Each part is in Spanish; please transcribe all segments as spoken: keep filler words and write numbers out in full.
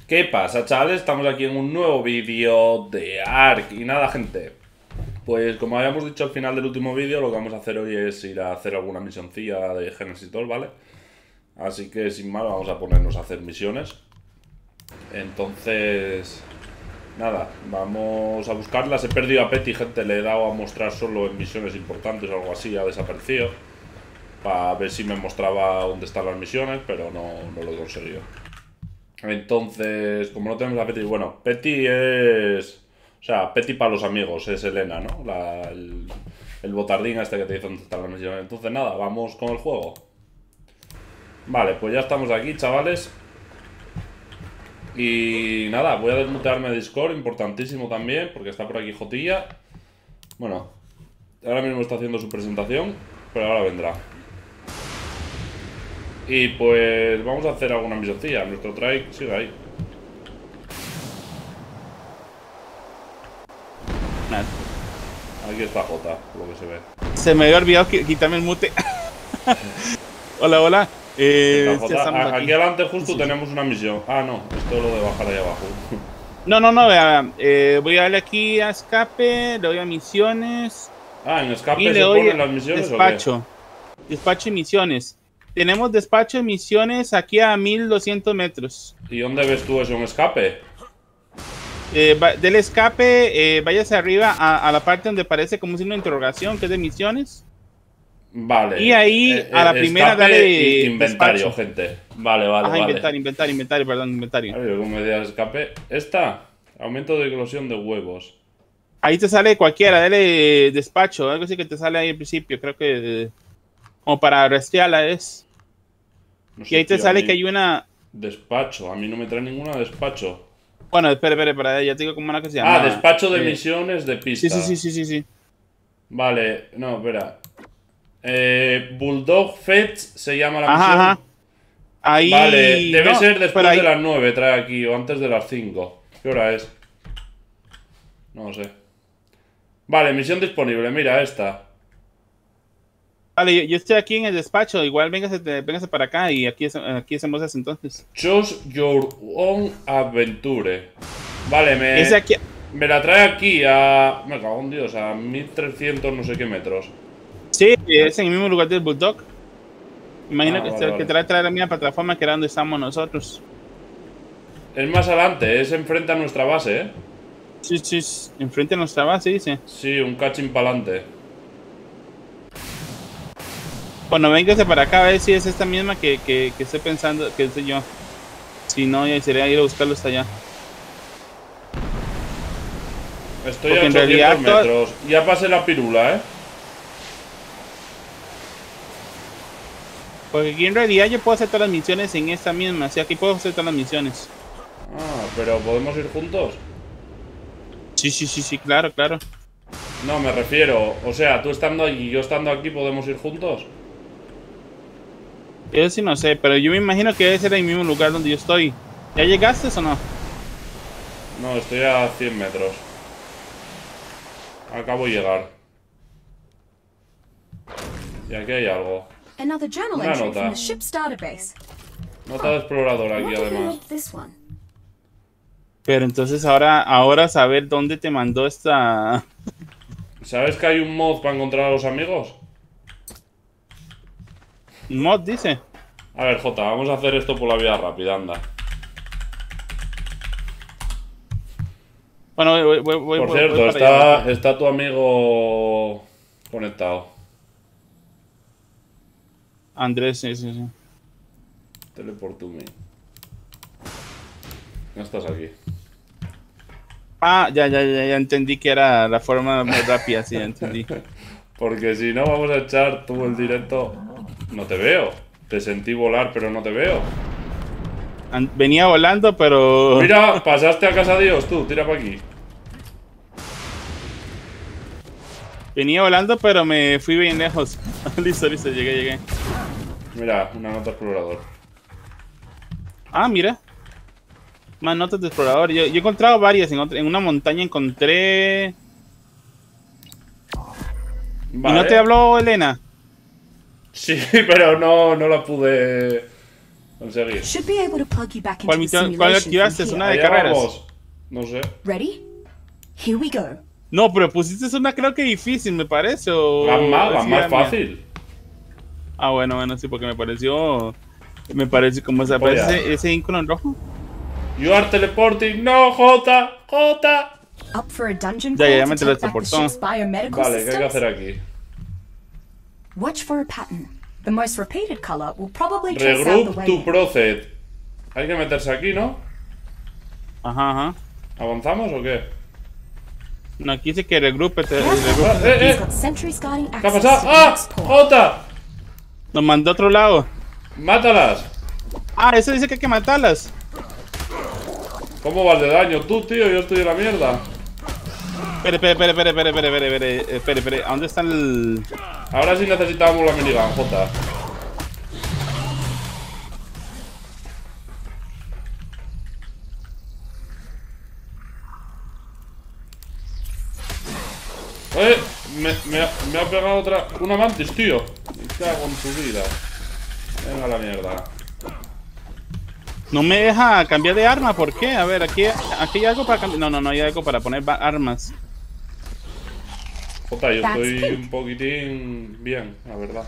¿Qué pasa, chavales? Estamos aquí en un nuevo vídeo de Ark. Y nada, gente, pues como habíamos dicho al final del último vídeo, lo que vamos a hacer hoy es ir a hacer alguna misioncilla de Genesis dos, ¿vale? Así que sin más vamos a ponernos a hacer misiones. Entonces, nada, vamos a buscarlas. He perdido a Petty, gente, le he dado a mostrar solo en misiones importantes o algo así, ha desaparecido. Para ver si me mostraba dónde están las misiones, pero no, no lo he conseguido. Entonces, como no tenemos a Petty, bueno, Petty es... O sea, Petty para los amigos, es Elena, ¿no? La, el, el botardín este que te dice dónde están las misiones. Entonces, nada, vamos con el juego. Vale, pues ya estamos aquí, chavales. Y nada, voy a desmutearme de Discord, importantísimo también, porque está por aquí Jotilla. Bueno, ahora mismo está haciendo su presentación, pero ahora vendrá. Y pues vamos a hacer alguna misioncilla. Nuestro trike sigue ahí. Nada. Aquí está Jota, por lo que se ve. Se me había olvidado quitarme el mute. Hola, hola. Eh, Jota, aquí. aquí. aquí adelante justo Sí, sí. tenemos una misión. Ah, no, esto es lo de bajar ahí abajo. No, no, no, vea, eh, voy a darle aquí a escape, le doy a misiones. Ah, en escape Y se le doy ponen las misiones despacho. ¿o qué? Despacho y misiones. Tenemos despacho y misiones aquí a mil doscientos metros. ¿Y dónde ves tú eso en escape? Eh, va, del escape, eh, váyase arriba a, a la parte donde parece como un signo de interrogación, que es de misiones. Vale. Y ahí, eh, a la eh, primera, escape dale e inventario, despacho. gente. Vale, vale, Ajá, vale. inventario, inventario, inventario, perdón, inventario. A ver, ¿cómo me decías escape? Esta. Aumento de eclosión de huevos. Ahí te sale cualquiera, dale despacho, algo así que te sale ahí al principio, creo que eh, como para rastrearla es. No Y sé, ahí te tío, sale mí... que hay una... Despacho, a mí no me trae ninguna despacho. Bueno, espere, espere, para ya te digo como una que se llama... Ah, despacho de eh... misiones de pista. Sí, sí, sí, sí, sí, sí. Vale, no, espera. Eh, Bulldog Fetch se llama la Ajá, misión. ajá. Ahí... Vale, debe no, ser después ahí... de las nueve, trae aquí, o antes de las cinco. ¿Qué hora es? No sé. Vale, misión disponible, mira esta. Vale, yo, yo estoy aquí en el despacho, igual véngase, véngase para acá y aquí, aquí hacemos eso entonces. Choose your own adventure. Vale, me... Ese aquí... Me la trae aquí a... Me cago en Dios, a mil trescientos no sé qué metros. Sí, es en el mismo lugar del Bulldog. Imagino Ah, que, vale, que vale. trae, trae la misma plataforma que era donde estamos nosotros. Es más adelante, es enfrente a nuestra base, ¿eh? Sí, sí, enfrente de nuestra base, dice. Sí, un cachín pa'lante. Bueno, véngase para acá a ver si es esta misma que, que, que estoy pensando, que soy yo. Si no, ya sería ir a buscarlo hasta allá. Estoy Porque a en ochocientos realidad toda- metros. Ya pasé la pirula, ¿eh? Porque aquí en realidad yo puedo hacer todas las misiones en esta misma. O sea, aquí puedo hacer todas las misiones. Ah, pero ¿podemos ir juntos? Sí, sí, sí, sí, claro, claro. No, me refiero, o sea, tú estando allí y yo estando aquí, ¿podemos ir juntos? Yo sí no sé, pero yo me imagino que debe ser el mismo lugar donde yo estoy. ¿Ya llegaste o no? No, estoy a cien metros. Acabo de llegar. Y aquí hay algo. Another journal Una entry nota. from the ship's database. Nota de explorador aquí, Wonder who además. made this one. Pero entonces ahora, ahora saber dónde te mandó esta... ¿Sabes que hay un mod para encontrar a los amigos? mod, dice. A ver, Jota, vamos a hacer esto por la vía rápida, anda. Bueno, voy, voy, voy, Por voy- cierto, voy para allá. está, está tu amigo conectado. Andrés, sí, sí, sí. Teleport to me. Ya estás aquí. Ah, ya, ya, ya, ya entendí que era la forma más rápida, sí, ya entendí. Porque si no, vamos a echar todo el directo. No te veo. Te sentí volar, pero no te veo. An- Venía volando, pero... Mira, pasaste a casa de Dios, tú, tira para aquí. Venía volando, pero me fui bien lejos. Listo, listo, llegué, llegué. Mira, una nota explorador. Ah, mira. Más notas de explorador. Yo, yo he encontrado varias. En, otra- en una montaña encontré... Vale. ¿Y no te habló Elena? Sí, pero no, no la pude... Conseguir. Should be able to plug you back into ¿Cuál, the misión- simulation cuál from activaste? ¿Es here. una de Allá carreras? vamos. No sé. Ready? Here we go. No, pero pusiste una creo que difícil, me parece. O... La más, la sí, más la mía. fácil. Ah, bueno, bueno, sí, porque me pareció... Me parece como se Oye. aparece ese, ese ícono en rojo. You are teleporting. No, Jota. Jota. Up for a dungeon Ya, ya, ya crawl me to take back the teletransportó. ship's biomedical Vale, ¿qué hay que systems? hacer aquí? Watch for a pattern. The most repeated color will probably trace out the Regroup way to in. proced. Hay que meterse aquí, ¿no? Ajá, ajá. ¿Avanzamos o qué? No, aquí dice que regrupe. Te, Careful. regrupe. Eh, eh. He's got sentries guarding ¿Qué ha access pasado? to the ¡Ah! next port. ¡Jota! Nos mandó a otro lado. ¡Mátalas! Ah, eso dice que hay que matarlas. ¿Cómo vas de daño tú, tío? Yo estoy en la mierda. Espere, espere, espere, espere, espere, espere, espere, espere, espere, espere. ¿A dónde está el...? Ahora sí necesitamos la minigun, Jota. Eh, me, me, ha, me ha pegado otra... Una mantis, tío. Me cago en tu vida. Venga a la mierda. No me deja cambiar de arma, ¿por qué? A ver, aquí, aquí hay algo para cambiar... No, no, no hay algo para poner ba- armas. Jota, yo That's estoy pink. un poquitín bien, la verdad.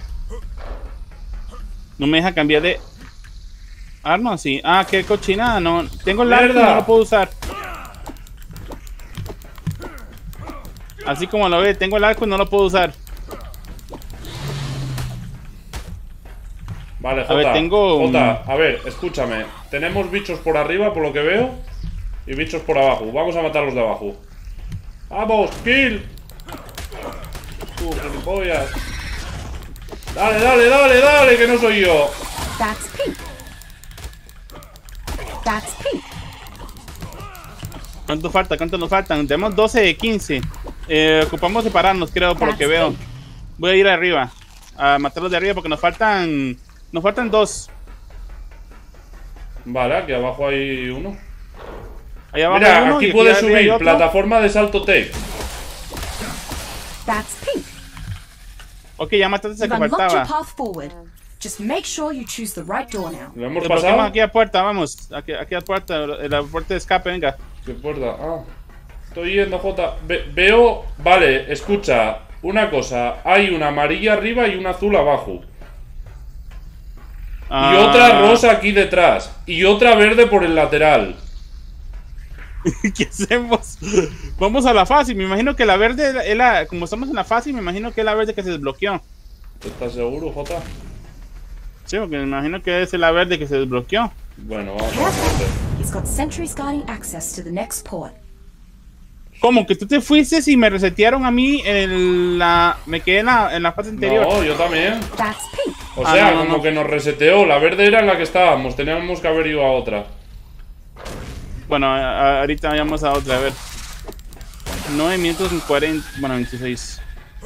No me deja cambiar de... arma, sí. Ah, qué cochinada, no. Tengo el arco y ¡Mierda! no lo puedo usar. Así como lo ve, tengo el arco y no lo puedo usar. Vale, A Jota. ver, tengo un- Jota, a ver, escúchame. Tenemos bichos por arriba, por lo que veo. Y bichos por abajo. Vamos a matar los de abajo. ¡Vamos! ¡Kill! Tú, gilipollas. Dale, dale, dale, dale, que no soy yo. That's pink. That's pink. ¿Cuánto falta? ¿Cuánto nos faltan? Tenemos doce de quince. Eh, ocupamos separarnos, creo, por lo que veo. Voy a ir arriba. A matarlos de arriba porque nos faltan... Nos faltan dos. Vale, aquí abajo hay uno. Ahí abajo hay Mira, uno y aquí puedes arriba hay subir. otro. Plataforma de salto take. That's pink. Ok, ya mataste esa You've que unlocked your faltaba. path forward. Just make sure you choose the right door now. ¿Lo hemos Desbloqueamos pasado? aquí a puerta, vamos. Aquí, aquí a puerta, la puerta de escape, venga. ¿Qué puerta? Ah. Estoy yendo, Jota. Ve- veo... Vale, escucha. Una cosa. Hay una amarilla arriba y una azul abajo. Y Ah, otra rosa aquí detrás. Y otra verde por el lateral. ¿Qué hacemos? Vamos a la fácil. Me imagino que la verde es la, es la- como estamos en la fácil, me imagino que es la verde que se desbloqueó. ¿Estás seguro, Jota? Sí, porque me imagino que es la verde que se desbloqueó. Bueno, vamos a ver. He's got sentries guarding access to the next port. Como que tú te fuiste y me resetearon a mí en la... Me quedé en la, en la fase anterior. No, yo también. That's pink. O Ah, sea, no, no, como no. que nos reseteó. La verde era en la que estábamos. Teníamos que haber ido a otra. Bueno, a- a- ahorita vayamos a otra, a ver. nueve minutos en cuarenta... Bueno, veintiséis.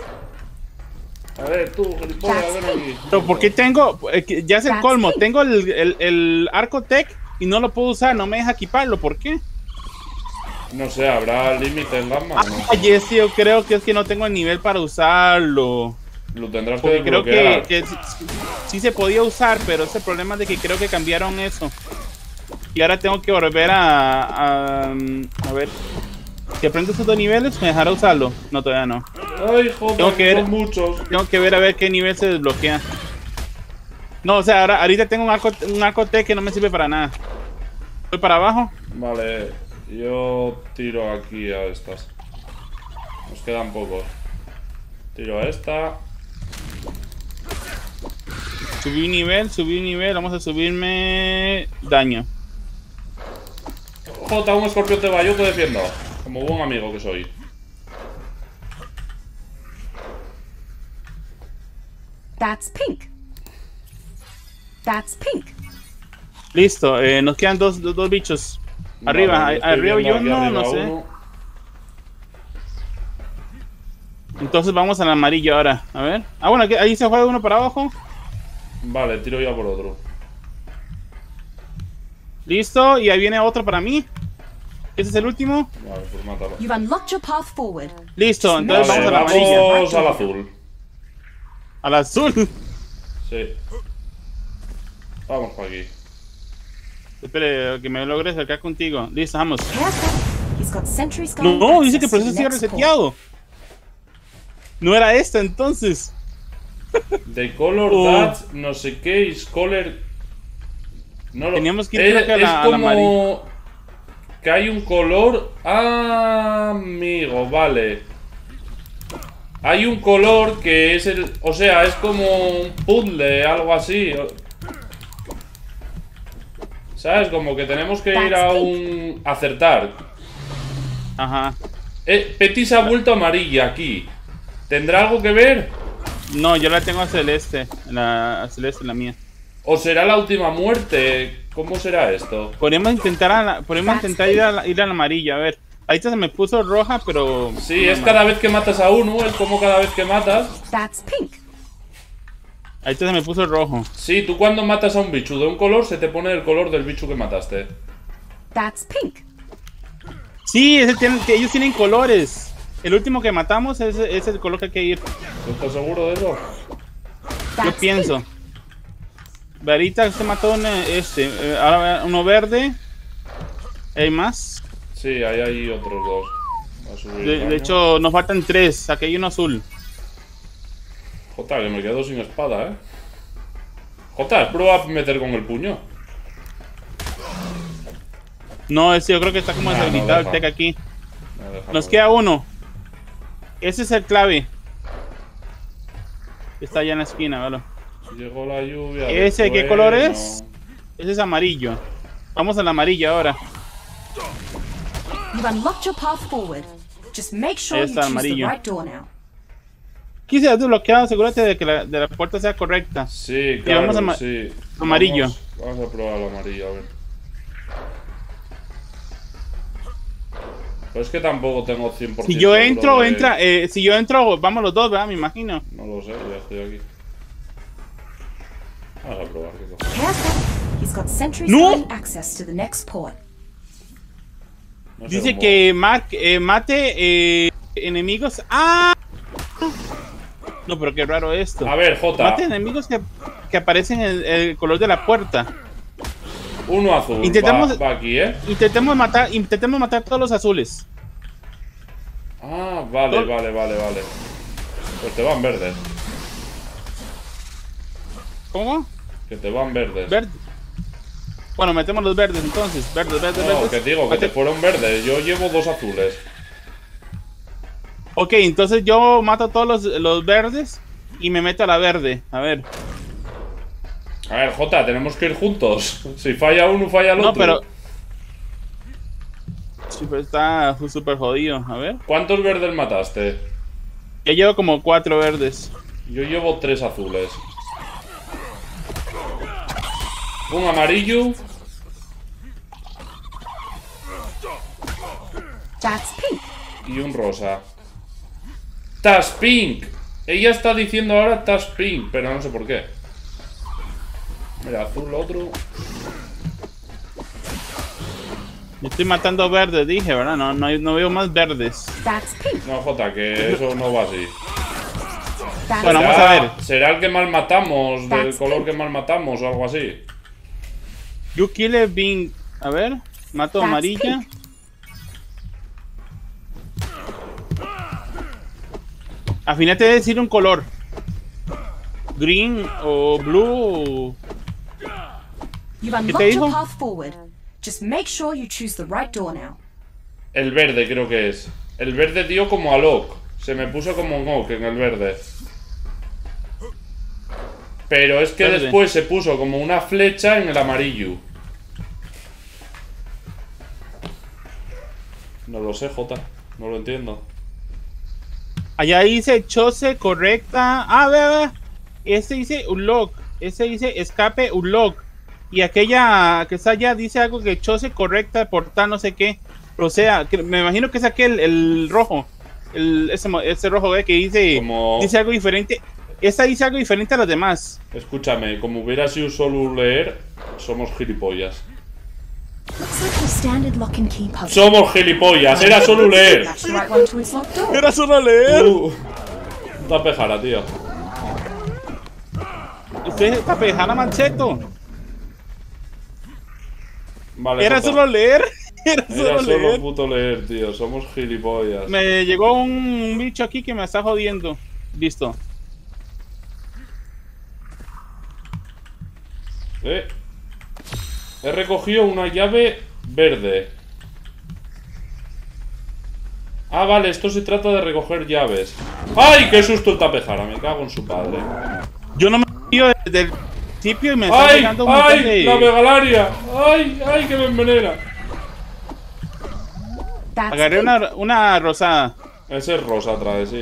A ver, tú, gilipollas, ven aquí. Pero ¿por qué tengo? eh, que ya es el That's colmo. pink. Tengo el, el, el arco tech y no lo puedo usar. No me deja equiparlo. ¿Por qué? No sé, ¿habrá límite en gamma o no? Ah, Jesse, yo creo que es que no tengo el nivel para usarlo. Lo tendrás que Porque creo que, desbloquear. que sí, sí se podía usar, pero ese problema es de que creo que cambiaron eso. Y ahora tengo que volver a... A, a ver... Si aprendo esos dos niveles, ¿me dejará usarlo? No, todavía no. Ay, Jota, Tengo que que ver- son muchos. Tengo que ver a ver qué nivel se desbloquea. No, o sea, ahora, ahorita tengo un arco, un arco T que no me sirve para nada. Voy para abajo. Vale, yo tiro aquí a estas. Nos quedan pocos. Tiro a esta. Subí un nivel, subí un nivel. Vamos a subirme daño. Jota, un escorpión te va, yo te defiendo. Como buen amigo que soy. That's pink. That's pink. Listo, eh, nos quedan dos, dos, dos bichos. Arriba, Vale, a- estoy arriba viendo yo aquí no, arriba no sé. uno. Entonces vamos al amarillo ahora. A ver. Ah, bueno, aquí- ahí se juega uno para abajo. Vale, tiro ya por otro. Listo, y ahí viene otro para mí. Ese es el último. Vale, pues mátalo. You've unlocked your path forward. Listo, entonces Vale, vamos al vamos amarillo. al azul. Al azul. Sí. Vamos para aquí. Espere, que me logre acercar contigo. Listo, vamos. He's got sentry skull No, no, dice que el access to proceso the sigue next reseteado. No era esta entonces. The color Oh. that no sé qué is color. No lo... Teníamos que ir, es, creo que a es la- a la como que hay un color. Ah, amigo, vale. Hay un color que es el, o sea, es como un puzzle, algo así. ¿Sabes? Como que tenemos que ir a un acertar. Ajá. Eh, Petty se ha vuelto amarilla aquí. ¿Tendrá algo que ver? No, yo la tengo a celeste. La, a celeste, la mía. ¿O será la última muerte? ¿Cómo será esto? Podríamos intentar, a la, podríamos intentar ir, a la, ir a la amarilla, a ver. Ahorita se me puso roja, pero... Sí, no es más. cada vez que matas a uno, es como cada vez que matas. That's pink. Ahorita se me puso rojo. Sí, tú cuando matas a un bicho de un color, se te pone el color del bicho que mataste. That's pink. Sí, ese tiene- que ellos tienen colores. El último que matamos es, es el color que hay que ir. ¿Tú estás seguro de eso? Yo That's pienso. Ahorita se mató un, eh, este. eh, ahora uno verde. ¿Hay más? Sí, ahí hay otros dos. Va a subir De, el de daño. hecho, nos faltan tres. Aquí hay uno azul. Jota, que me quedo sin espada, ¿eh? Jota, prueba a meter con el puño. No, ese yo creo que está como Ah, no deshabilitado el deja. tech aquí. No, déjalo. Nos queda uno. Ese es el clave. Está allá en la esquina, ¿vale? Llegó la lluvia. ¿Ese del qué color trueno. es? Ese es amarillo. Vamos al amarillo ahora. You've unlocked your path forward. Just make sure Ahí you está, choose the amarillo. right door now. Aquí se ha desbloqueado, asegúrate de que la, de la puerta sea correcta. Sí, claro, vamos a ma- sí. amarillo. Vamos, vamos a probar el amarillo, a ver. Pues es que tampoco tengo cien por ciento Si yo entro, seguro de- entra, eh, si yo entro, vamos los dos, ¿verdad? Me imagino. No lo sé, ya estoy aquí. Vamos a probar qué cosa. Careful. He's got sentry No. skull access to the next port. No sé Dice cómo- que Mark, eh, mate eh, enemigos. ¡Ah! No, pero qué raro esto. A ver, Jota. Mate enemigos que, que aparecen en el, el color de la puerta. Uno azul. Intentamos- Va, va aquí, ¿eh? Intentemos matar, intentemos matar todos los azules. Ah, vale, Todo- vale, vale, vale. Pues te van verdes. ¿Cómo? Que te van verdes. Verde. Bueno, metemos los verdes entonces. Verdes, verdes, No, verdes. que te digo, que Mate- te fueron verdes. Yo llevo dos azules. Ok, entonces yo mato a todos los, los verdes y me meto a la verde. A ver. A ver, Jota, tenemos que ir juntos. Si falla uno, falla el No, otro. pero... Sí, pero está súper jodido. A ver. ¿Cuántos verdes mataste? Ya llevo como cuatro verdes. Yo llevo tres azules. Un amarillo. That's pink. Y un rosa. Tas Pink. Ella está diciendo ahora Tas Pink, pero no sé por qué. Mira, azul otro. Yo estoy matando verdes, dije, ¿verdad? No, no, hay- no veo más verdes. That's pink. No, Jota, que eso no va así. That's Bueno, vamos ¿Será- a ver. ¿Será el que mal matamos? ¿Del That's color pink. que mal matamos o algo así? You kill it being... A ver. Mato That's amarilla. pink. Al final te debe decir un color. Green o blue. You've te unlocked your dijo? path forward. Just make sure you choose the right door now. El verde creo que es. El verde dio como a Locke. Se me puso como un Oak en el verde. Pero es que Verde. después se puso como una flecha en el amarillo. No lo sé, Jota. No lo entiendo. Allá dice chose correcta. Ah, ve, ve. Este dice unlock. Este dice escape unlock. Y aquella que está allá dice algo que chose correcta portal no sé qué. O sea, que me imagino que es aquel, el rojo. El, ese, mo- ese rojo, ve, que dice, Como- dice algo diferente. Esta dice algo diferente a los demás. Escúchame, como hubiera sido solo leer, somos gilipollas. Looks like your standard lock and key puzzle. Somos gilipollas, era solo leer. That's the right one to its locked door. Era solo leer. Uh, tapejara, tío. Usted está pejana, mancheto. Vale, Era Jota. solo leer. Era Era solo solo leer. puto leer, tío. Somos gilipollas. Me llegó un bicho aquí que me está jodiendo. Listo. Eh. He recogido una llave verde. Ah, vale, esto se trata de recoger llaves. ¡Ay, qué susto el tapejara! Me cago en su padre. Yo no me fío desde el principio y me está ¡Ay, llegando un montón ay, de... la megalaria! ¡Ay, ay, que me envenena! That's Agarré pink. una, una rosada. Ese es rosa trae, sí.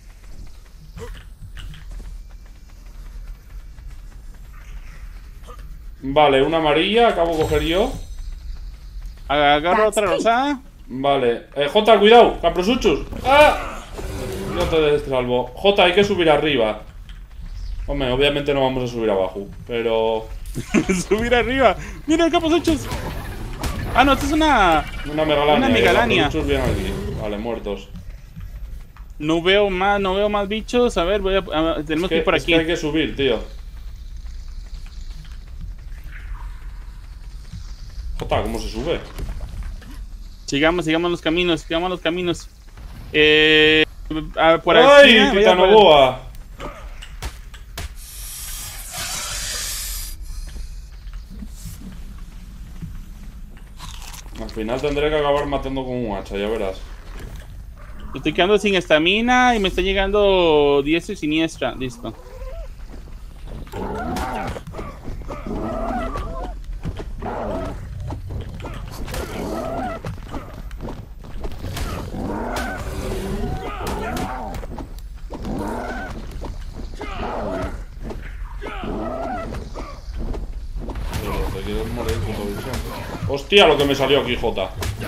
Vale, una amarilla, acabo de coger yo. Agarro otra rosada. Vale. Eh, Jota, cuidado, caprosuchus. ¡Ah! No te des salvo. Jota, hay que subir arriba. Hombre, obviamente no vamos a subir abajo, pero... Subir arriba. Mira el caposuchos. Ah, no, esto es una... Una megalania. Una eh, megalania. caprosuchus vienen aquí. Vale, muertos. No veo más, no veo más bichos. A ver, voy a... a- tenemos Es que que, ir por es aquí. que hay que subir, tío. Jota, ¿cómo se sube? Sigamos, sigamos los caminos, sigamos los caminos. Eh... a- por ¡Ay, aquí. Titanoboa! Al final tendré que acabar matando con un hacha, ya verás. Estoy quedando sin estamina y me está llegando diestra y siniestra. Listo. Pero te quieres morir, puto bicho. Hostia, lo que me salió aquí, Jota.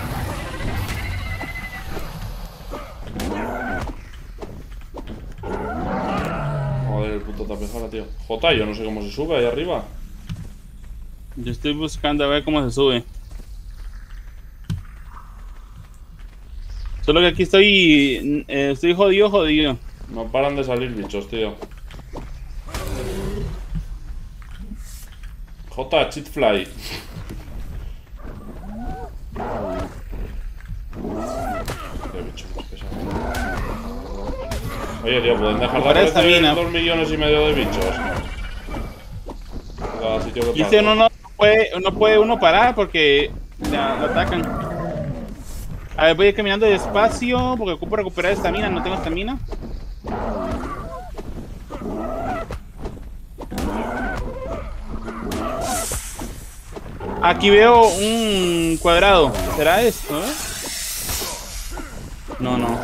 Joder, el puto tapejara, tío. Jota, yo no sé cómo se sube ahí arriba. Yo estoy buscando a ver cómo se sube. Solo que aquí estoy... eh, estoy jodido, jodido. No paran de salir bichos, tío. Jota, cheatfly. Qué bicho más pesado. Oye, tío, ¿pueden dejar de Para esta aparecer mina. dos millones y medio de bichos? Cada sitio que Y este pasa. uno no puede, no puede uno parar porque la, lo atacan. A ver, voy a ir caminando despacio porque ocupo recuperar estamina, no tengo estamina. Aquí veo un cuadrado. ¿Será esto? eh? No, no.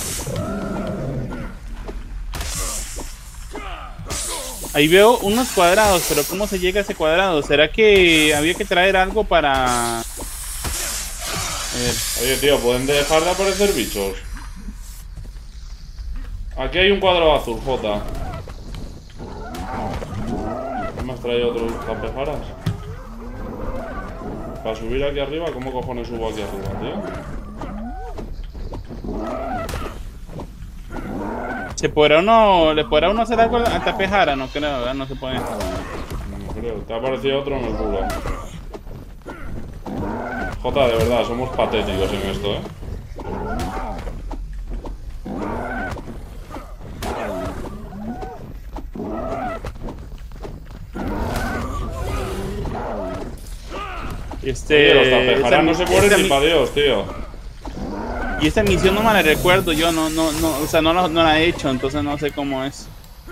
Ahí veo unos cuadrados, pero ¿cómo se llega a ese cuadrado? ¿Será que había que traer algo para...? A ver. Oye, tío, ¿pueden dejar de aparecer bichos? Aquí hay un cuadro azul, Jota. ¿Me has traído otros tapejaras? Para subir aquí arriba, ¿cómo cojones subo aquí arriba, tío? ¿Se podrá uno, ¿Le podrá uno hacer algo al tapejara? No creo, ¿verdad? No se puede. No creo. Te ha aparecido otro en el culo. Jota, de verdad, somos patéticos en esto, ¿eh? Este... Oye, los tapejaras esta- no se mueren esta ni mi- pa' Dios, tío. Y esta misión no me la recuerdo yo, no, no, no, o sea, no la, no la he hecho, entonces no sé cómo es.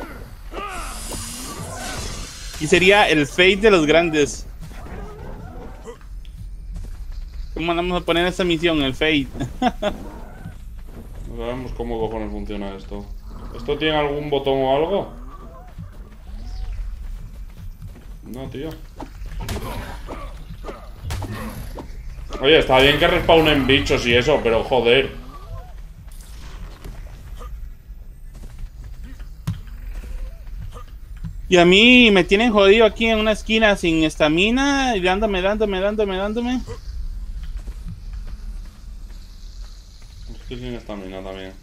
Y sería el Fate de los grandes. ¿Cómo vamos a poner esta misión? El Fate. No sabemos cómo cojones funciona esto. ¿Esto tiene algún botón o algo? No, tío. Oye, está bien que respawnen bichos y eso, pero joder. Y a mí me tienen jodido aquí en una esquina sin estamina y dándome, dándome, dándome, dándome. Es que sin estamina también.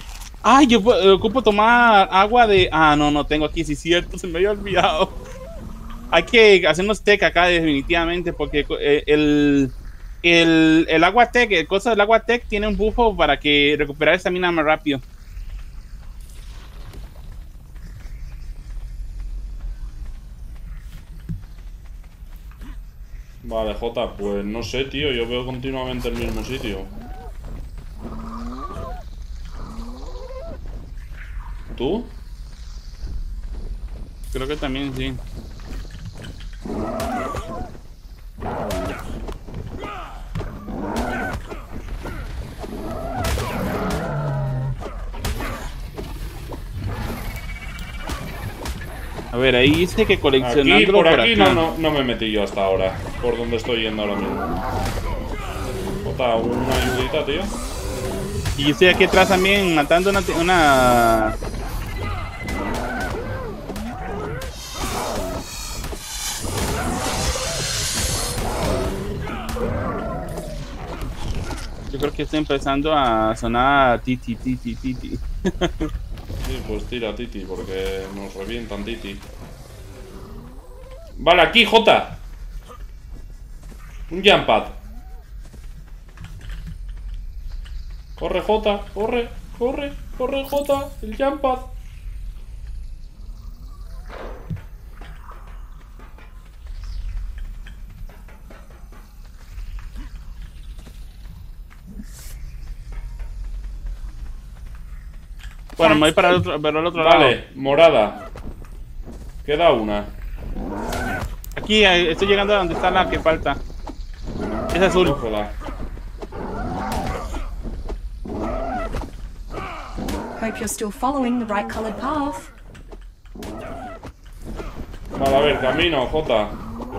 Ay, yo pu- ocupo tomar agua de... Ah, no, no tengo aquí, sí es cierto, se me había olvidado. Hay que hacer unos tech acá definitivamente porque el, el, el agua tech, el cosa del agua tech tiene un bufo para que recuperar estamina más rápido. Vale, Jota, pues no sé, tío, yo veo continuamente el mismo sitio. ¿Tú? Creo que también sí. A ver, ahí dice que coleccionándolo aquí, por, por aquí acá. No, no, no me metí yo hasta ahora. Por donde estoy yendo ahora mismo. Jota, una ayudita, tío. Y yo estoy aquí atrás también matando una... una... Yo creo que estoy empezando a sonar titi, titi, titi. Sí, pues tira Titi, porque nos revientan Titi. Vale, aquí, Jota. Un jump pad. Corre, Jota, corre, corre, corre, Jota, el jump pad. Bueno, me voy para el otro, para el otro Vale, lado. morada. Queda una. Aquí eh, estoy llegando a donde está la que falta. Es azul. Cógela. Hope you're still following the right colored path. Vale, a ver, camino, Jota.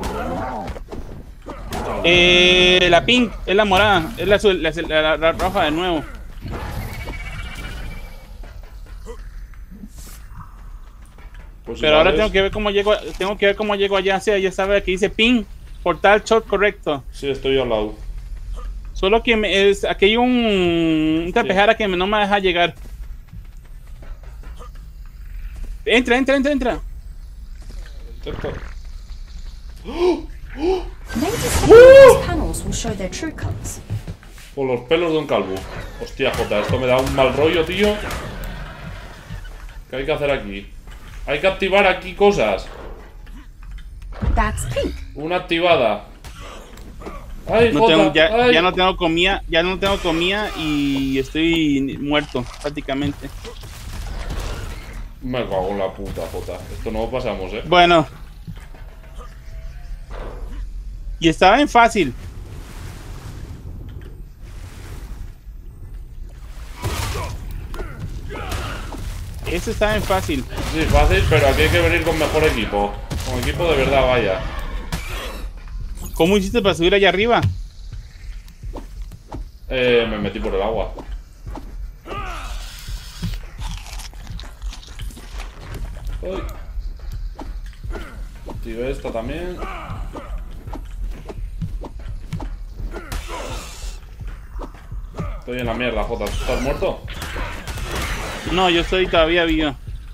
Eh, la pink es la morada, es la azul, la, la, la, la roja de nuevo. Pues Pero ahora igual tengo es. que ver cómo llego, tengo que ver cómo llego allá. Sí, ya sabe que dice ping, portal short correcto. Sí, estoy al lado. Solo que me, es, aquí hay un, un trapejara que me, no me deja llegar. Entra, entra, entra, entra. Intento. Maybe stepping on these panels will show their true colors. Por los pelos de un calvo. Hostia, Jota, esto me da un mal rollo, tío. ¿Qué hay que hacer aquí? Hay que activar aquí cosas. That's pink. Una activada. Ay, No Jota, tengo, ya, ay. ya no tengo comida, ya no tengo comida y estoy muerto prácticamente. Me cago en la puta, Jota. Esto no lo pasamos, eh. Bueno. Y estaba en fácil. Ese estaba en fácil. Sí, fácil, pero aquí hay que venir con mejor equipo. Con equipo de verdad, vaya. ¿Cómo hiciste para subir allá arriba? Eh, me metí por el agua. Uy. Activé esta también. Estoy en la mierda, Jota. ¿Estás muerto? No, yo estoy todavía vivo.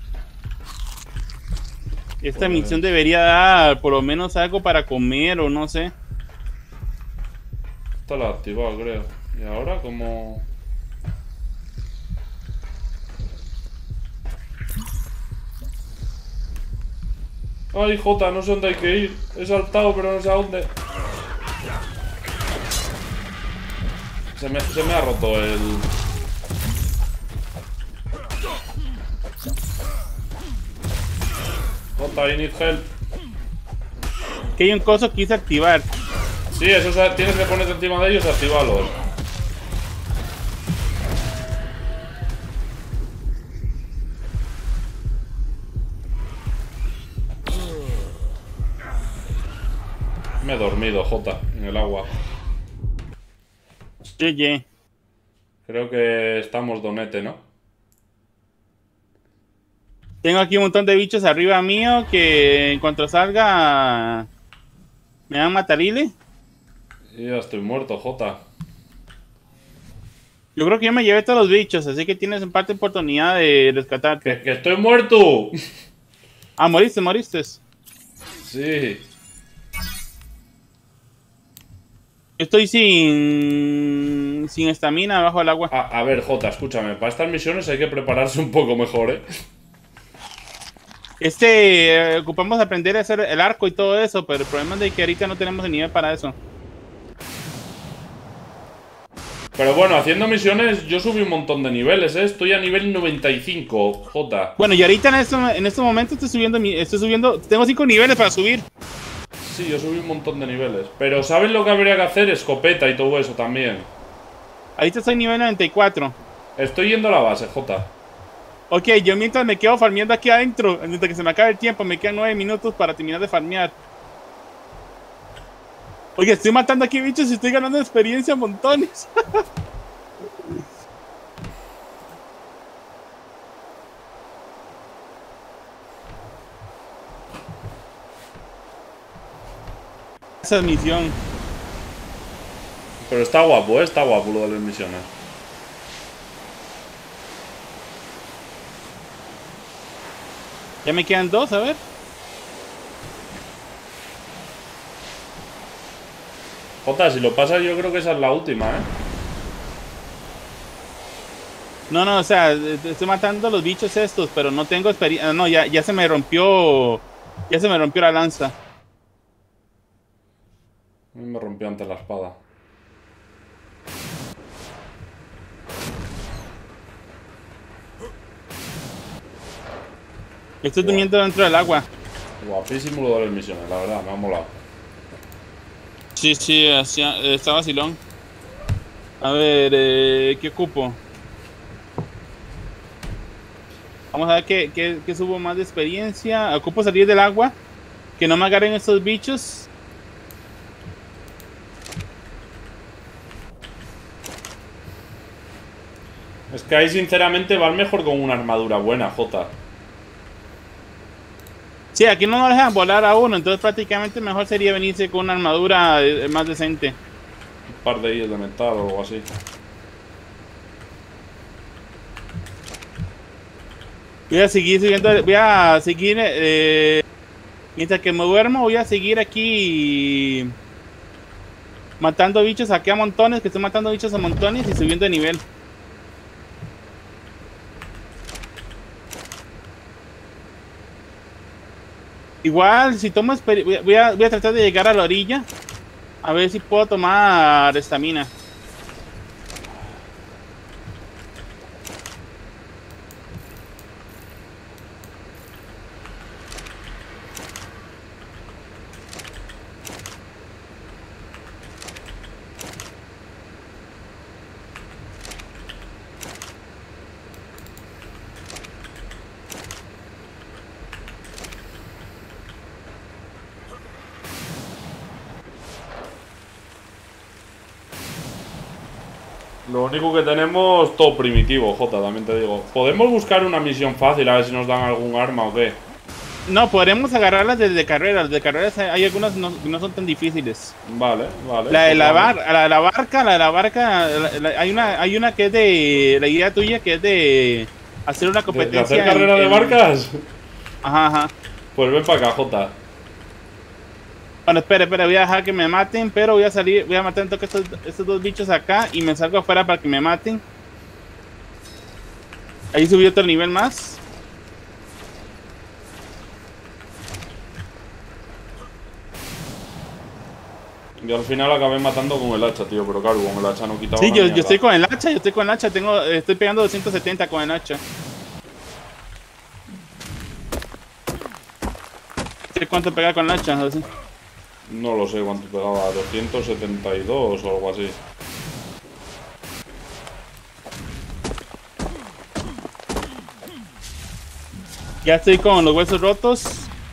Esta misión debería dar por lo menos algo para comer o no sé. Esta la he activado, creo. Y ahora, como... Ay, Jota, no sé dónde hay que ir. He saltado, pero no sé a dónde. Se me, se me ha roto el... Jota, I need help. Que hay un coso que quise activar. Sí, eso es, tienes que ponerte encima de ellos y activarlos. Me he dormido, Jota, en el agua. Ye, ye. Creo que estamos donete, ¿no? Tengo aquí un montón de bichos arriba mío que en cuanto salga me van a matarile. Y ya estoy muerto, Jota. Yo creo que yo me llevé todos los bichos, así que tienes en parte oportunidad de rescatarte. ¡Que, que estoy muerto! Ah, moriste, moriste. Sí. Estoy sin... sin estamina bajo el agua. A, a ver, Jota, escúchame. Para estas misiones hay que prepararse un poco mejor, ¿eh? Este... eh, ocupamos aprender a hacer el arco y todo eso, pero el problema es de que ahorita no tenemos el nivel para eso. Pero bueno, haciendo misiones yo subí un montón de niveles, ¿eh? Estoy a nivel noventa y cinco, Jota. Bueno, y ahorita en este, en este momento estoy subiendo... mi- Estoy subiendo... Tengo cinco niveles para subir. Sí, yo subí un montón de niveles. Pero ¿saben lo que habría que hacer? Escopeta y todo eso también. Ahorita estoy nivel noventa y cuatro. Estoy yendo a la base, Jota. Ok, yo mientras me quedo farmeando aquí adentro, mientras que se me acabe el tiempo, me quedan nueve minutos para terminar de farmear. Oye, estoy matando aquí bichos y estoy ganando experiencia a montones. Esa es misión. Pero está guapo, ¿eh? Está guapo lo de las misiones. Ya me quedan dos, a ver. Jota, si lo pasas yo creo que esa es la última, ¿eh? No, no, o sea, estoy matando a los bichos estos, pero no tengo experiencia. No, ya, ya se me rompió. Ya se me rompió la lanza. A mí me rompió antes la espada. Estoy durmiendo dentro del agua. Guapísimo lo de las misiones, la verdad, me ha molado. Sí, sí, hacía, está vacilón. A ver, eh, ¿qué ocupo? Vamos a ver qué, qué, qué subo más de experiencia. Ocupo salir del agua. Que no me agarren estos bichos. Es que ahí sinceramente van mejor con una armadura buena, Jota. Sí, aquí no nos dejan volar a uno. Entonces prácticamente mejor sería venirse con una armadura eh, más decente. Un par de hilos de metal o algo así. Voy a seguir subiendo, voy a seguir, eh, mientras que me duermo, voy a seguir aquí matando bichos aquí a montones, que estoy matando bichos a montones y subiendo de nivel. Igual, si tomo experiencia, voy a, voy a tratar de llegar a la orilla, a ver si puedo tomar estamina. Lo único que tenemos, todo primitivo, Jota, también te digo. ¿Podemos buscar una misión fácil a ver si nos dan algún arma o qué? No, podremos agarrarlas desde carreras. De carreras hay algunas no, no son tan difíciles. Vale, vale. La de pues la, vale. bar, la, de la barca, la de la barca, la- la- hay una hay una que es de la idea tuya que es de hacer una ¿De, competencia. de hacer carrera en- de en- barcas? Ajá, ajá. Pues ven para acá, Jota. Bueno, espera, espera, voy a dejar que me maten, pero voy a salir, voy a matar entonces estos, estos dos bichos acá y me salgo afuera para que me maten. Ahí subí otro nivel más. Yo al final acabé matando con el hacha, tío, pero claro, con el hacha no quitaba Sí, una yo, yo mierda. estoy con el hacha, yo estoy con el hacha, tengo, estoy pegando doscientos setenta con el hacha. No sé cuánto pega con el hacha, así. No lo sé cuánto pegaba, doscientos setenta y dos o algo así. Ya estoy con los huesos rotos.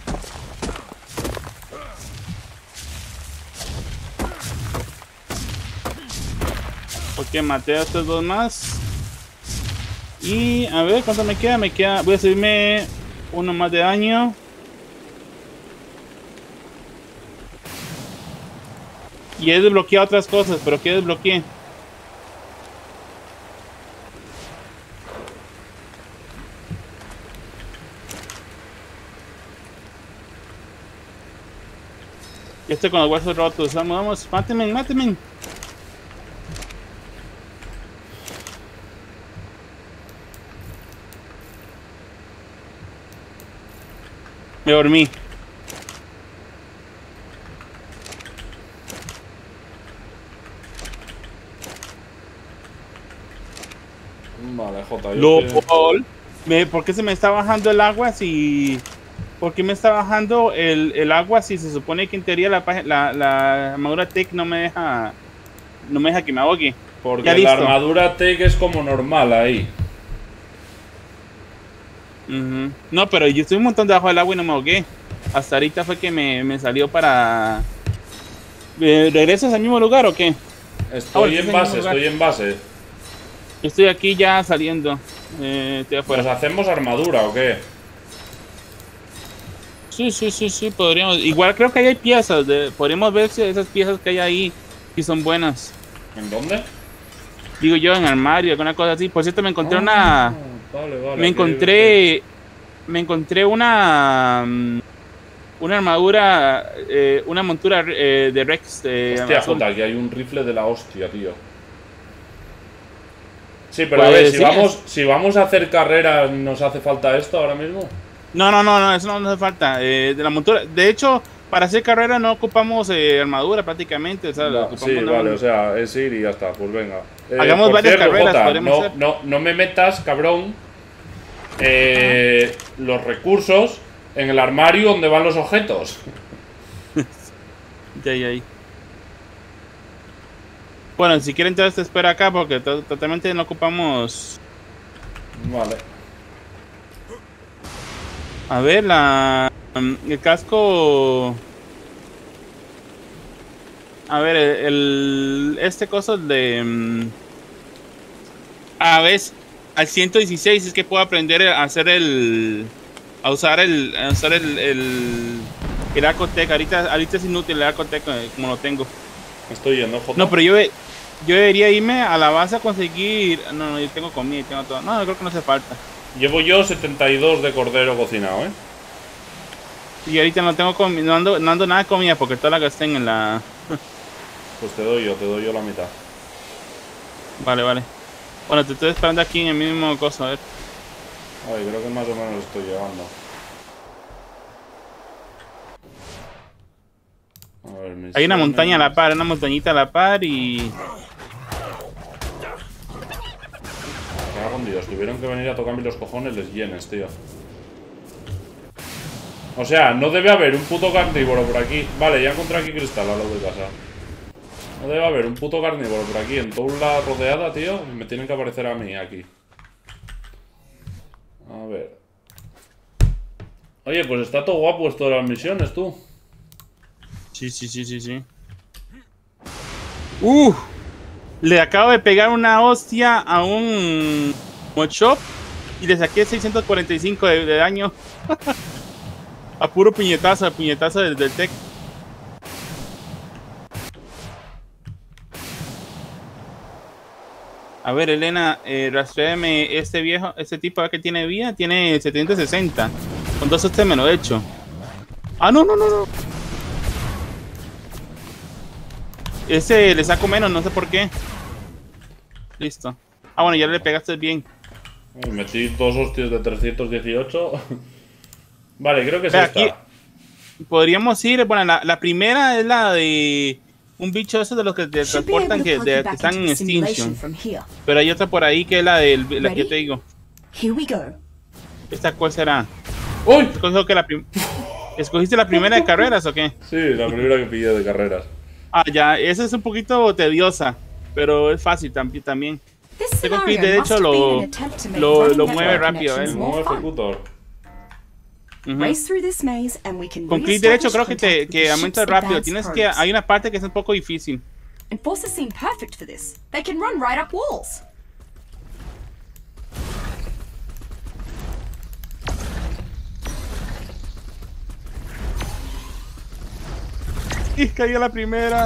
Ok, maté a estos dos más. Y a ver cuánto me queda. Me queda. Voy a subirme uno más de daño. Y he desbloqueado otras cosas, pero ¿qué desbloqueé? Yo estoy con los huesos rotos. Vamos, vamos, mátenme, mátenme. Me dormí. Vale, Jota. Lo, Estoy... me, ¿Por qué se me está bajando el agua si... ¿Por qué me está bajando el, el agua si se supone que en teoría la, la, la armadura Tech no me deja... No me deja que me ahogue? Porque la listo. Armadura Tech es como normal ahí. Uh-huh. No, pero yo estoy un montón debajo del agua y no me ahogué. Hasta ahorita fue que me, me salió para... ¿Regresas al mismo lugar o qué? Estoy oh, en base, estoy en base. Estoy aquí ya saliendo. Eh, estoy afuera. ¿Nos hacemos armadura o qué? Sí, sí, sí, sí, podríamos. Igual creo que ahí hay piezas. De, podríamos ver si esas piezas que hay ahí si son buenas. ¿En dónde? Digo yo, en armario, alguna cosa así. Por cierto, me encontré oh, una... Vale, vale. Me encontré... Me encontré una... Una armadura... Eh, una montura eh, de Rex. Eh, hostia, Jota, aquí hay un rifle de la hostia, tío. Sí, pero pues, a ver, si, sí, vamos, es... si vamos a hacer carreras, ¿nos hace falta esto ahora mismo? No, no, no, no, eso no nos hace falta. Eh, de la montura, de hecho, para hacer carrera no ocupamos eh, armadura prácticamente. O sea, no, ocupamos sí, vale, o sea, es ir y ya está, pues venga. Eh, Hagamos varias cierto, carreras, Jota, no, hacer... no, no me metas, cabrón, eh, los recursos en el armario donde van los objetos. Ya, ya, ya. Bueno, si quieren entonces te espero acá porque totalmente no ocupamos. Vale. A ver, la el casco. A ver, el, el este coso de. A ver, al ciento dieciséis es que puedo aprender a hacer el. A usar el. A usar el. El, el Arcotec. Ahorita, ahorita es inútil el Arcotec como lo tengo. Estoy yendo, Jota. No, pero yo. Yo debería irme a la base a conseguir... No, no, yo tengo comida y tengo todo. No, yo creo que no hace falta. Llevo yo setenta y dos de cordero cocinado, ¿eh? Y ahorita no tengo comida, no ando, no ando nada de comida porque toda la gasté en la... Pues te doy yo, te doy yo la mitad. Vale, vale. Bueno, te estoy esperando aquí en el mismo cosa, a ver. Ay, creo que más o menos estoy llegando. A ver, misiones. Hay una montaña a la par, una montañita a la par y... Cago en Dios, tuvieron que venir a tocarme los cojones les llenes, tío. O sea, no debe haber un puto carnívoro por aquí. Vale, ya encontré aquí cristal a lo de casa. No debe haber un puto carnívoro por aquí en toda la rodeada, tío. Y me tienen que aparecer a mí aquí. A ver. Oye, pues está todo guapo esto de las misiones, tú. Sí, sí, sí, sí, sí. Uh, le acabo de pegar una hostia a un Moshop y le saqué seiscientos cuarenta y cinco de, de daño. A puro puñetazo, a puñetazo del, del Tech. A ver, Elena, eh, rastréame este viejo, este tipo que tiene vida, tiene setecientos sesenta. Con dos hostias me lo he hecho. Ah, no, no, no, no. Ese le saco menos, no sé por qué. Listo. Ah, bueno, ya le pegaste bien. Metí dos hostias de trescientos dieciocho. Vale, creo que es Pero esta. Aquí podríamos ir, bueno, la, la primera es la de un bicho ese de los que te transportan que, de, que están en extinction. Pero hay otra por ahí que es la de la que yo te digo. ¿Esta cuál será? ¡Uy! ¿Escogiste, que la prim ¿Escogiste la primera de carreras o qué? Sí, la primera que pillé de carreras. Ah, ya, esa es un poquito tediosa, pero es fácil también. Este clic derecho lo, lo, lo mueve rápido, ¿eh? Mueve ejecutor. Uh -huh. Con clic derecho creo que te que aumenta rápido. Tienes que hay una parte que es un poco difícil. Y cayó la primera.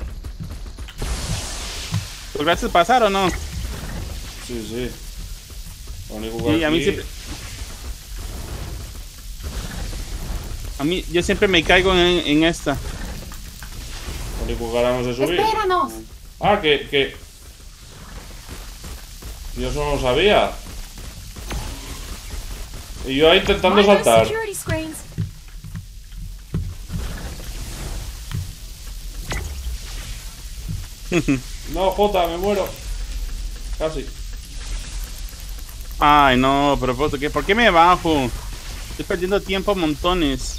¿Lograste pasar o no? Sí, sí. Sí, a mí siempre... A mí, yo siempre me caigo en, en esta. Cucara no sé subir. ¡Espéranos! Ah, que, que... Yo eso no lo sabía. Y yo ahí intentando Mind those saltar. security screens. No, Jota, me muero. Casi. Ay, no, pero ¿por qué, ¿por qué me bajo? Estoy perdiendo tiempo a montones.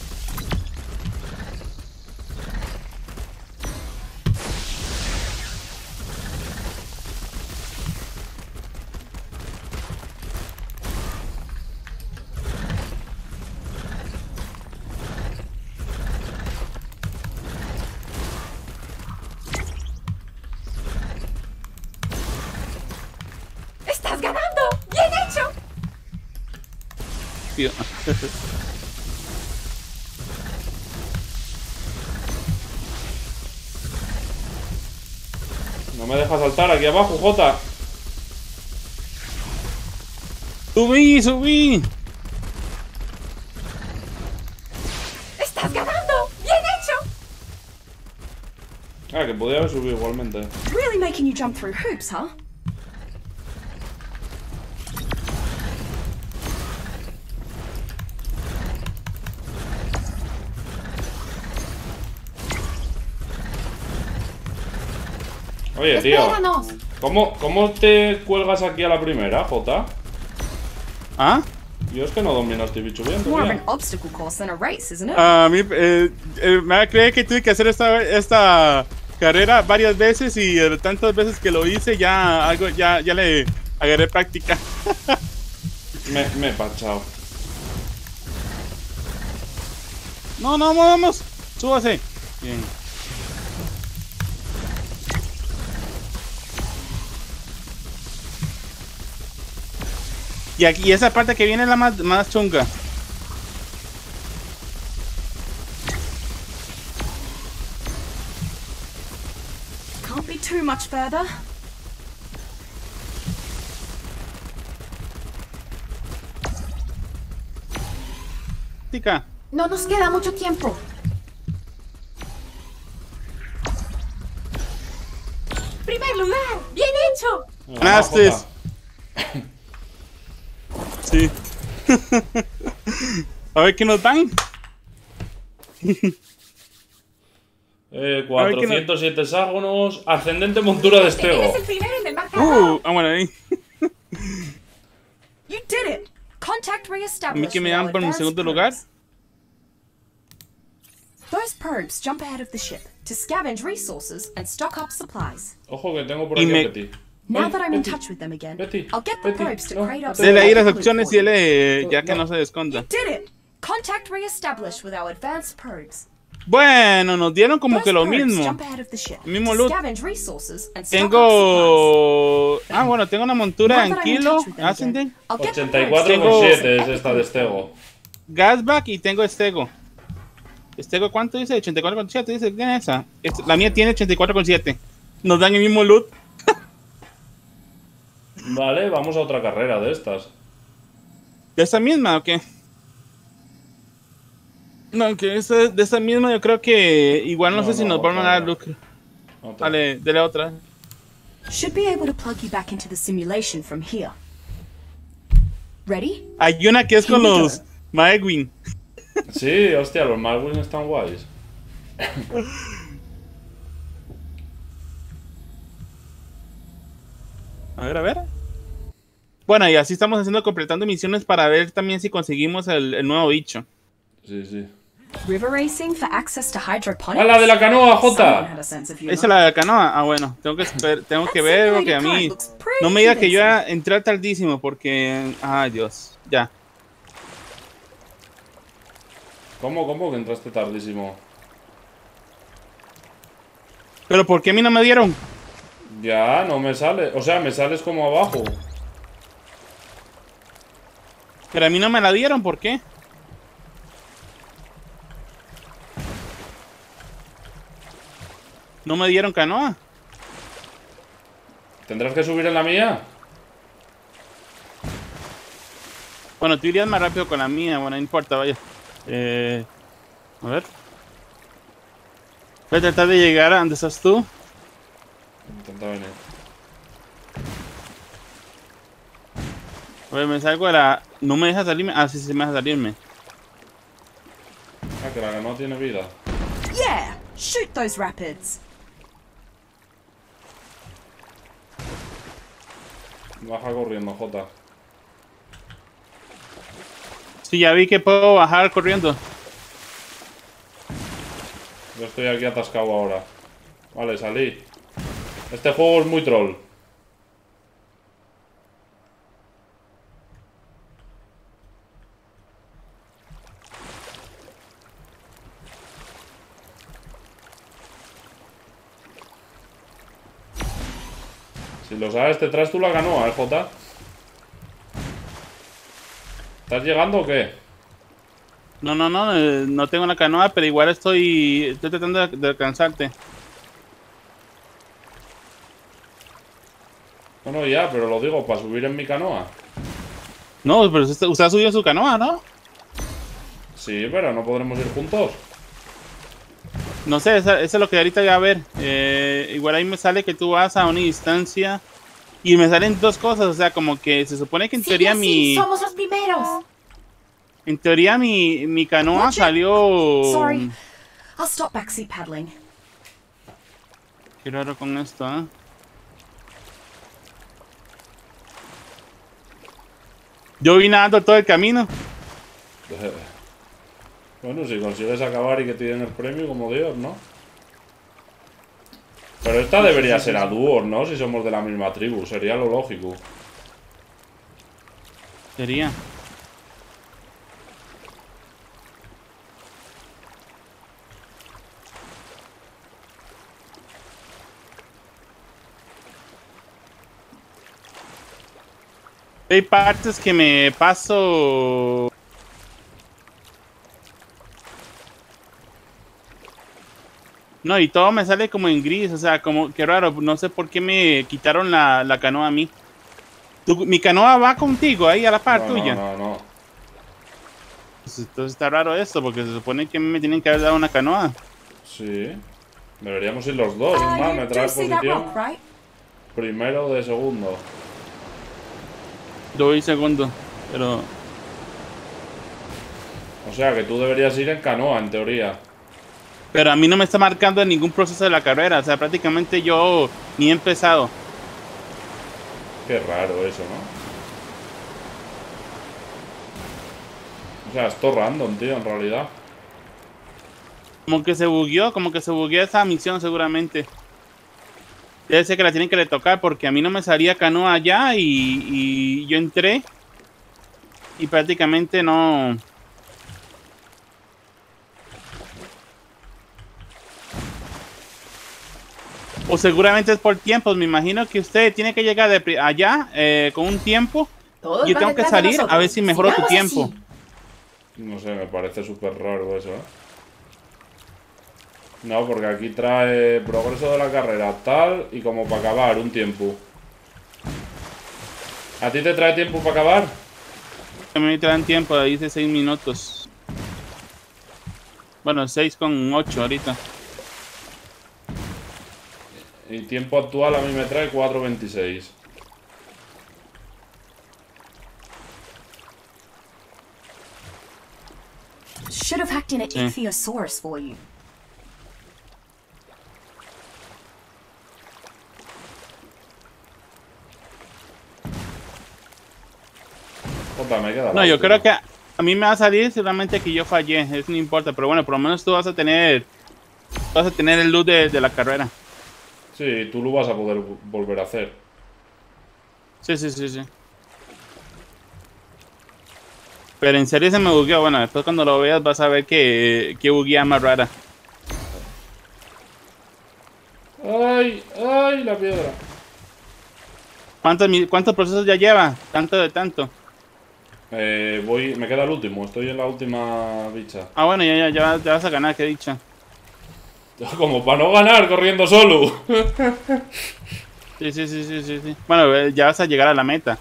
¡Estás ganando! ¡Bien hecho! Tío. No me deja saltar aquí abajo, Jota. ¡Subí, subí! ¡Estás ganando! ¡Bien hecho! Ah, que podía haber subido igualmente. Really making you jump through hoops, huh? Oye, tío. ¡Espéranos! ¿Cómo, ¿Cómo te cuelgas aquí a la primera, Jota? ¿Ah? Yo es que no domino este bicho bien. More of an todavía. obstacle course than a race, isn't it? A mí, eh, eh, me creí que tuve que hacer esta, esta carrera varias veces y de tantas veces que lo hice ya algo ya, ya le agarré práctica. Me, me he pachado. No, no, vamos, vamos. Súbase. Bien. Y aquí y esa parte que viene es la más, más chunga. Can't be too much further. Tica. No nos queda mucho tiempo. ¡Primer lugar! ¡Bien hecho! Venga, Ganaste. Jota. Sí. A ver qué nos dan. Eh, cuatrocientos siete hexágonos. Ascendente montura de Stego. Eres el primero en el marcador. Uh, vamos ahí. You did it! Contact A mí reestablished. que me with dan our por mi advanced segundo lugar. probes. Those probes jump ahead of the ship to scavenge resources and stock up supplies. Ojo que tengo por Y aquí me- a Betty. Now Ay, that I'm in Betty. touch with them again, Betty, I'll get the Betty, probes to no, crate up. no. Dele ahí las some opciones y for you. él ya que no se esconda. Did it! Contact reestablished with our advanced probes. Bueno, nos dieron como Those que lo probes mismo. jump ahead of the ship Mismo to loot. scavenge resources and stock up Tengo... Ah, bueno, tengo una montura supplies. Now en that I'm in kilo, touch with them Ascendant, again, I'll get the ochenta y probes cuatro to coma Tengo- siete es esta de Stego. Gasback y tengo Estego. ¿Estego cuánto dice? ochenta y cuatro coma siete dice, ¿qué es esa? Es- La mía tiene ochenta y cuatro coma siete. Nos dan el mismo loot. Vale, vamos a otra carrera de estas. ¿De esa misma o qué? No, que esa- de esa misma yo creo que igual no, No, sé si no, nos van a dar otra. lucro. Otra. Dale, dele otra. Should be able to plug you back into the simulation from here. Ready? Hay una que es con Here we los go. Maewin. Sí, hostia, los Marwin están guays. A ver, a ver. Bueno, y así estamos haciendo, completando misiones para ver también si conseguimos el, el nuevo bicho. Sí, sí. River racing for access to hydroponics. ¡Ah, la de la canoa, Someone Jota! had a sense of humor. Esa es la de la canoa. Ah, bueno, tengo que, esper- tengo que ver porque a mí... No me diga que yo ya entré tardísimo porque... Ay, Dios. Ya. ¿Cómo, cómo que entraste tardísimo? Pero ¿por qué a mí no me dieron? Ya, no me sale. O sea, me sales como abajo. Pero a mí no me la dieron, ¿por qué? No me dieron canoa. ¿Tendrás que subir en la mía? Bueno, tú irías más rápido con la mía. Bueno, no importa, vaya. Eh, a ver. Voy a tratar de llegar a donde estás tú. Intenta venir. A ver, me salgo de la... No me deja salirme. Ah, sí, sí me deja salirme. Ah, que la que no tiene vida. Yeah! Shoot those rapids! Baja corriendo, Jota. Sí, ya vi que puedo bajar corriendo. Yo estoy aquí atascado ahora. Vale, salí. Este juego es muy troll. Si lo sabes, te traes tú la canoa, ¿eh, Jota? ¿Estás llegando o qué? No, no, no, eh, no tengo la canoa, pero igual estoy, estoy tratando de, de alcanzarte. No, no, ya, pero lo digo, para subir en mi canoa. No, pero usted, usted ha subido su canoa, ¿no? Sí, pero no podremos ir juntos. No sé, eso, eso es lo que ahorita voy a ver. Eh, igual ahí me sale que tú vas a una distancia y me salen dos cosas, o sea, como que se supone que en Sigue teoría así, mi... somos los primeros. En teoría mi, mi canoa Watch it. salió... Sorry. I'll stop backseat paddling. Qué raro con esto, ¿eh? Yo vine nadando todo el camino. Bueno, si consigues acabar y que te den el premio, como Dios, ¿no? Pero esta debería ser a dúos, ¿no? Si somos de la misma tribu, sería lo lógico. Sería. Hay partes que me paso... No, y todo me sale como en gris, o sea, como que raro, no sé por qué me quitaron la, la canoa a mí. ¿Tu, ¿Mi canoa va contigo ahí a la par No, tuya? no, no, no. Pues entonces está raro esto, porque se supone que a mí me tienen que haber dado una canoa. Sí. Deberíamos ir los dos, es Uh, más, me you trae do see that posición rock, right? primero de segundo. Yo voy segundo, pero... O sea que tú deberías ir en canoa, en teoría. Pero a mí no me está marcando en ningún proceso de la carrera, o sea, prácticamente yo ni he empezado. Qué raro eso, ¿no? O sea, es todo random, tío, en realidad. Como que se bugueó, como que se bugueó esa misión seguramente. Debe ser que la tienen que retocar porque a mí no me salía canoa allá y, y yo entré y prácticamente no... O seguramente es por tiempos, me imagino que usted tiene que llegar de pri- allá eh, con un tiempo Todos y yo van tengo que detrás de salir a nosotros. ver si mejoro su Sigamos tiempo. así. No sé, me parece súper raro eso, ¿eh? No, porque aquí trae progreso de la carrera, tal, y como para acabar, un tiempo. ¿A ti te trae tiempo para acabar? A mí me dan tiempo, ahí dice seis minutos. Bueno, seis con ocho ahorita. Y tiempo actual a mí me trae cuatro veintiséis. Should have hacked in an Sí. ichthyosaurus for you. Jota, me queda No, la yo última. creo que a mí me va a salir seguramente que yo fallé, eso no importa, pero bueno, por lo menos tú vas a tener vas a tener el loot de, de la carrera. Sí, tú lo vas a poder vo- volver a hacer. Sí, sí, sí, sí. Pero en serio se me bugueó, bueno, después cuando lo veas vas a ver que, que buguea más rara. ¡Ay! ¡Ay! La piedra. ¿Cuántos, mi- cuántos procesos ya lleva? Tanto de tanto. Eh, voy... Me queda el último. Estoy en la última bicha. Ah, bueno, ya, ya, ya, vas- ya vas a ganar, que he dicho. Como para no ganar corriendo solo. Sí, sí, sí, sí, sí, sí. Bueno, eh, ya vas a llegar a la meta.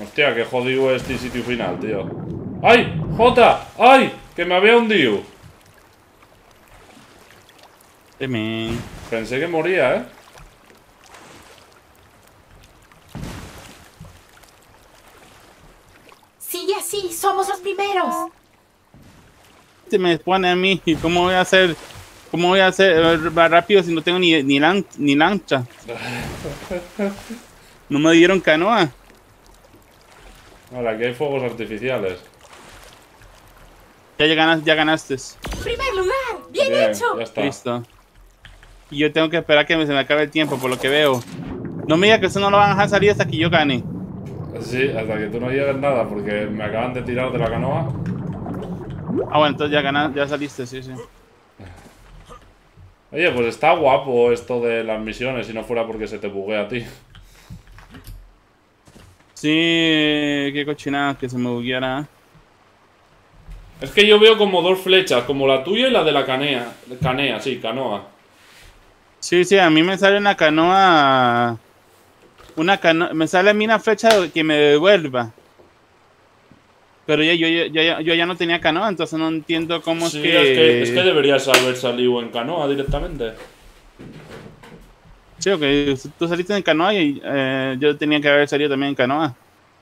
Hostia, qué jodido este sitio final, tío. ¡Ay! ¡Jota! ¡Ay! ¡Que me había hundido! Deme. Pensé que moría, ¿eh? Sigue así, somos los primeros. Se me pone a mí. ¿Y cómo voy a hacer? ¿Cómo voy a hacer más rápido si no tengo ni, ni, lan, ni lancha? No me dieron canoa. Ahora, aquí hay fuegos artificiales. Ya, ya, ganas, ya ganaste. Primer lugar, bien, Bien, hecho. ya está. Listo. Y yo tengo que esperar que me, se me acabe el tiempo, por lo que veo. No me diga que eso no lo van a dejar salir hasta que yo gane. Sí, hasta que tú no llegues nada, porque me acaban de tirar de la canoa. Ah, bueno, entonces ya ganaste, ya saliste, sí, sí. Oye, pues está guapo esto de las misiones, si no fuera porque se te buguea a ti. Sí, qué cochinada que se me bugueara. Es que yo veo como dos flechas, como la tuya y la de la canea. Canea, sí, canoa. Sí, sí, a mí me sale una canoa. Una canoa. Me sale a mí una flecha que me devuelva. Pero ya, yo, yo, yo, yo ya no tenía canoa, entonces no entiendo cómo Sí, es que... es que, es que deberías haber salido en canoa directamente. Sí, ok, tú saliste en canoa y eh, yo tenía que haber salido también en canoa.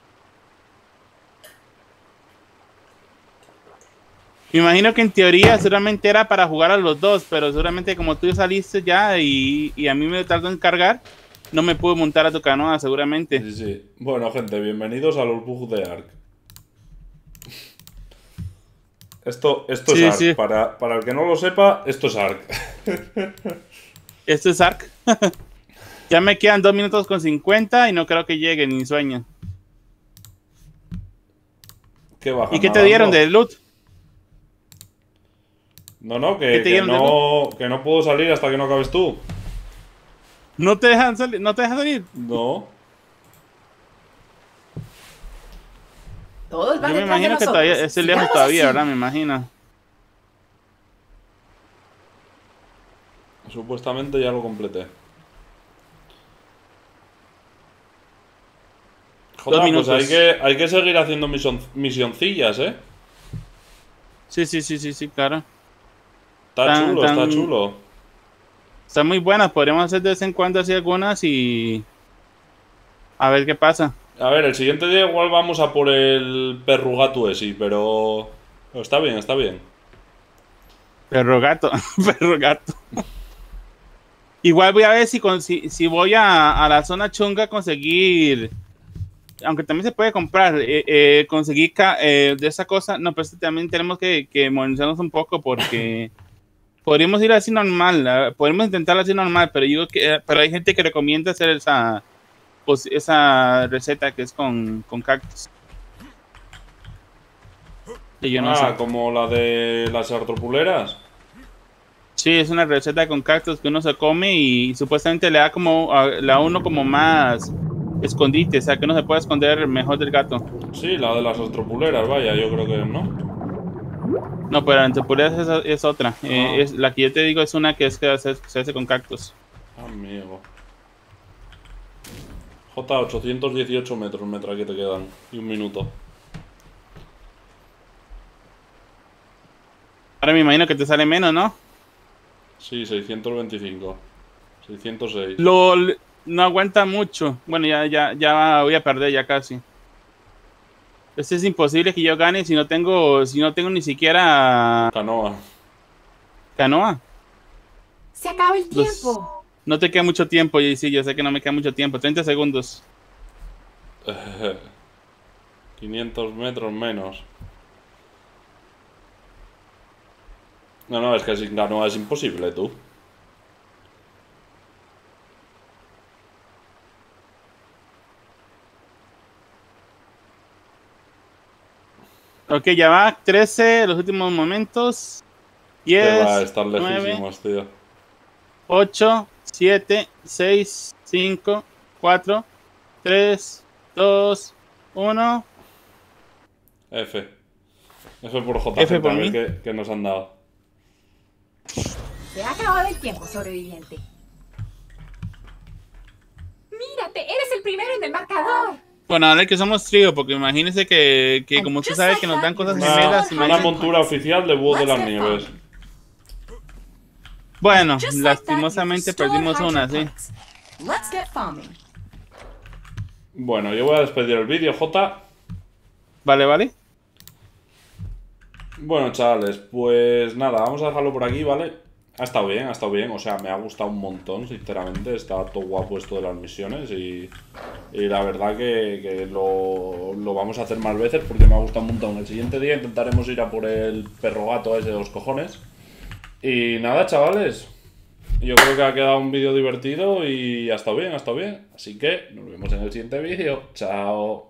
Me imagino que en teoría seguramente era para jugar a los dos, pero seguramente como tú saliste ya y, y a mí me tardó en cargar, no me pude montar a tu canoa seguramente. Sí, sí. Bueno, gente, bienvenidos a los bugs de Ark. Esto, esto Sí, es Ark. sí. Para, para el que no lo sepa, esto es Ark. Esto es Ark. Ya me quedan dos minutos con cincuenta y no creo que llegue ni sueño. ¿Qué baja? ¿Y qué te nadando? dieron de loot? No, no, ¿Qué que, te que dieron de no, que no puedo salir hasta que no acabes tú. ¿No te dejan salir? ¿No te dejan salir? No. Todos van Yo me detrás de imagino que nosotros. todavía es lejos Sigamos todavía, así. ¿verdad? Me imagino. Supuestamente ya lo completé. Joder, pues minutos. hay que, hay que seguir haciendo mision, misioncillas, ¿eh? Sí, sí, sí, sí, sí, claro. Está Tan- chulo, tan- está chulo. Están muy buenas, podríamos hacer de vez en cuando así algunas y... A ver qué pasa. A ver, el siguiente día igual vamos a por el perrugato ese, pero... pero está bien, está bien. Perro gato, perro gato. Igual voy a ver si, con- si, si voy a, a la zona chunga a conseguir... Aunque también se puede comprar, eh, eh, conseguir ca- eh, de esa cosa. No, pero también tenemos que, que modernizarnos un poco porque... Podríamos ir así normal, ¿eh? Podemos intentarlo así normal, pero digo que eh, pero hay gente que recomienda hacer esa pues, esa receta que es con, con cactus. Y yo no ah, sé. como la de las artropuleras. Sí, es una receta con cactus que uno se come y supuestamente le da como a, le da a uno como más escondite, o sea que uno se puede esconder mejor del gato. Sí, la de las artropuleras, vaya, yo creo que no. No, pero en temporadas es, es otra. Eh, Ah. es, la que yo te digo es una que es que se, se hace con cactus. Amigo. J, ochocientos dieciocho metros, metra que te quedan. Y un minuto. Ahora me imagino que te sale menos, ¿no? Sí, seiscientos veinticinco. seiscientos seis. LOL, no aguanta mucho. Bueno, ya, ya, ya voy a perder ya casi. Este es imposible que yo gane si no tengo, si no tengo ni siquiera Canoa. canoa. Se acaba el Los- tiempo. No te queda mucho tiempo, y sí, yo sé que no me queda mucho tiempo. treinta segundos. quinientos metros menos. No, no, es que sin canoa es imposible, tú. Ok, ya va. trece, los últimos momentos. Que va a diez, estar nueve, lejísimos, tío. ocho, siete, seis, cinco, cuatro, tres, dos, uno. F. F por J. F por a ver mí. qué, qué nos han dado. Se ha acabado el tiempo, sobreviviente. Mírate, eres el primero en el marcador. Bueno, ahora que somos trío, porque imagínense que, que como usted sabe que nos dan cosas Una, gemelas, una imagínense- montura oficial de búho de las nieves. Bueno, Just like that, lastimosamente you've restored perdimos una, sí. hydroponics. Let's get farming. Bueno, yo voy a despedir el vídeo, Jota. Vale, vale. Bueno, chavales, pues nada, vamos a dejarlo por aquí, ¿vale? Ha estado bien, ha estado bien, o sea, me ha gustado un montón, sinceramente. Está todo guapo esto de las misiones y, y la verdad que, que lo, lo vamos a hacer más veces porque me ha gustado un montón. El siguiente día intentaremos ir a por el perro gato ese de los cojones. Y nada, chavales, yo creo que ha quedado un vídeo divertido y ha estado bien, ha estado bien. Así que nos vemos en el siguiente vídeo. Chao.